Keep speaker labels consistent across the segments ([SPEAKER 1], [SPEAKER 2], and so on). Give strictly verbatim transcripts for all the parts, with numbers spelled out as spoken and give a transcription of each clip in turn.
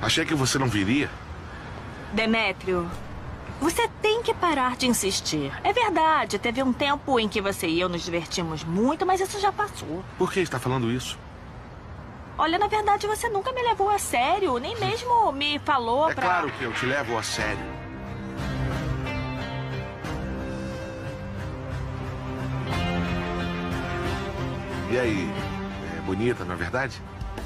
[SPEAKER 1] Achei que você não viria.
[SPEAKER 2] Demétrio, você tem que parar de insistir. É verdade, teve um tempo em que você e eu nos divertimos muito, mas isso já passou.
[SPEAKER 1] Por que está falando isso?
[SPEAKER 2] Olha, na verdade, você nunca me levou a sério, nem mesmo me falou
[SPEAKER 1] é
[SPEAKER 2] pra...
[SPEAKER 1] É claro que eu te levo a sério. E aí, é bonita, não é verdade?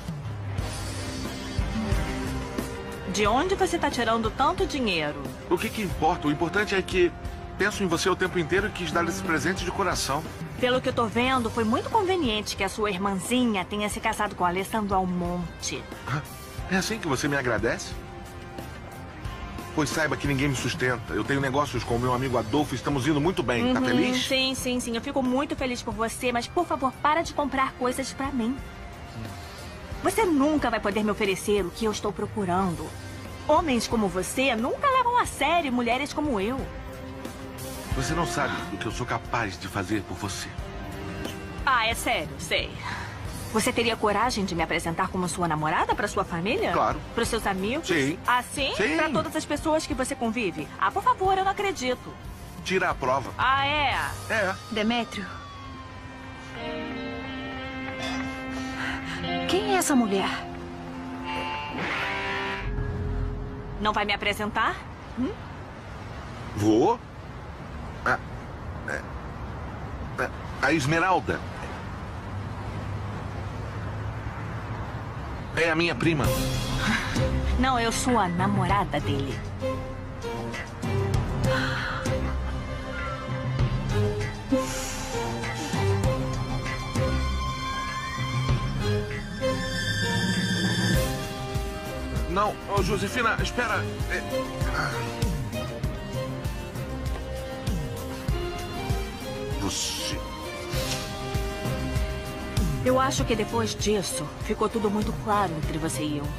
[SPEAKER 2] De onde você tá tirando tanto dinheiro?
[SPEAKER 1] O que que importa? O importante é que penso em você o tempo inteiro e quis dar esse presente de coração.
[SPEAKER 2] Pelo que eu tô vendo, foi muito conveniente que a sua irmãzinha tenha se casado com o Alessandro Almonte.
[SPEAKER 1] É assim que você me agradece? Pois saiba que ninguém me sustenta. Eu tenho negócios com o meu amigo Adolfo e estamos indo muito bem.
[SPEAKER 2] Uhum,
[SPEAKER 1] tá feliz?
[SPEAKER 2] Sim, sim, sim. Eu fico muito feliz por você, mas por favor, para de comprar coisas pra mim. Você nunca vai poder me oferecer o que eu estou procurando. Homens como você nunca levam a sério mulheres como eu.
[SPEAKER 1] Você não sabe o que eu sou capaz de fazer por você.
[SPEAKER 2] Ah, é sério, sei. Você teria coragem de me apresentar como sua namorada para sua família?
[SPEAKER 1] Claro.
[SPEAKER 2] Para os seus amigos?
[SPEAKER 1] Sim.
[SPEAKER 2] Assim?
[SPEAKER 1] Sim.
[SPEAKER 2] Para todas as pessoas que você convive? Ah, por favor, eu não acredito.
[SPEAKER 1] Tira a prova.
[SPEAKER 2] Ah, é?
[SPEAKER 1] É.
[SPEAKER 3] Demétrio. Quem é essa mulher?
[SPEAKER 2] Não vai me apresentar? Hum?
[SPEAKER 1] Vou? A, a, a Esmeralda. É a minha prima.
[SPEAKER 2] Não, eu sou a namorada dele.
[SPEAKER 1] Não, oh, Josefina, espera. É... Você...
[SPEAKER 2] Eu acho que depois disso, ficou tudo muito claro entre você e eu.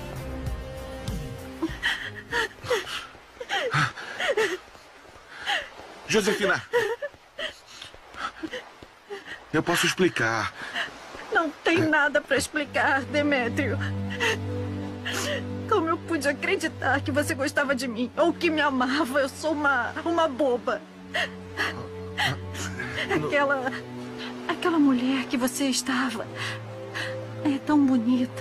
[SPEAKER 1] Josefina! Eu posso explicar.
[SPEAKER 3] Não tem nada para explicar, Demétrio. Como eu pude acreditar que você gostava de mim ou que me amava? Eu sou uma, uma boba. Aquela... Aquela mulher que você estava é tão bonita.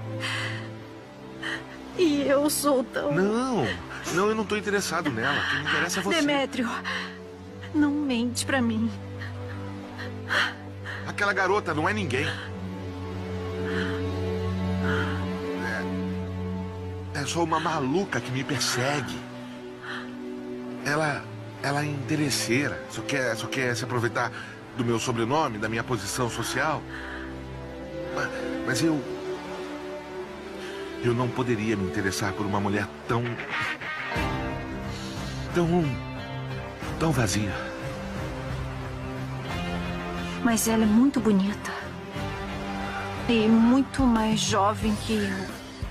[SPEAKER 3] E eu sou tão...
[SPEAKER 1] Não, não, eu não estou interessado nela. O que me interessa é você.
[SPEAKER 3] Demétrio, não mente pra mim.
[SPEAKER 1] Aquela garota não é ninguém. É, é só uma maluca que me persegue. Ela, ela é interesseira. Só quer, só quer se aproveitar do meu sobrenome, da minha posição social. Mas, mas eu... Eu não poderia me interessar por uma mulher tão... Tão... Tão vazia.
[SPEAKER 3] Mas ela é muito bonita. E muito mais jovem que eu.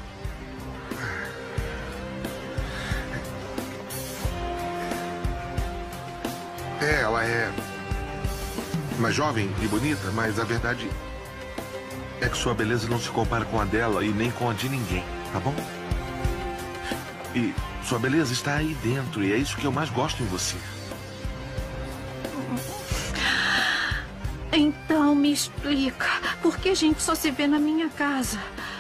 [SPEAKER 1] É, ela é... mais jovem e bonita, mas a verdade é que sua beleza não se compara com a dela e nem com a de ninguém, tá bom? E sua beleza está aí dentro e é isso que eu mais gosto em você.
[SPEAKER 3] Então me explica, por que a gente só se vê na minha casa?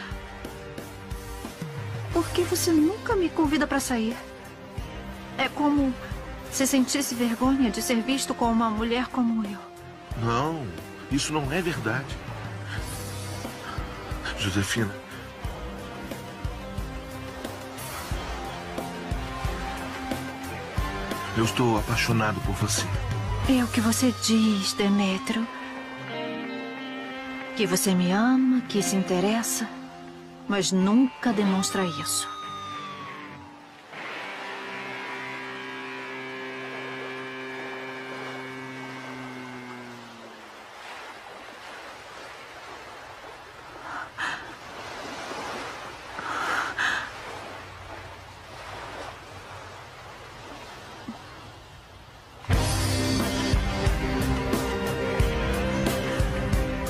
[SPEAKER 3] Por que você nunca me convida para sair? É como se sentisse vergonha de ser visto com uma mulher como eu.
[SPEAKER 1] Não, isso não é verdade. Josefina. Eu estou apaixonado por você.
[SPEAKER 3] É o que você diz, Demétrio. Que você me ama, que se interessa, mas nunca demonstra isso.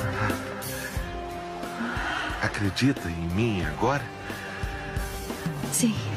[SPEAKER 1] Acredita em mim agora?
[SPEAKER 3] Sim.